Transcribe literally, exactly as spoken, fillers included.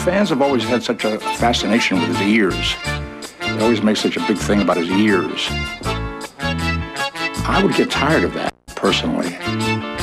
fans have always had such a fascination with his ears. They always make such a big thing about his ears. I would get tired of that, personally.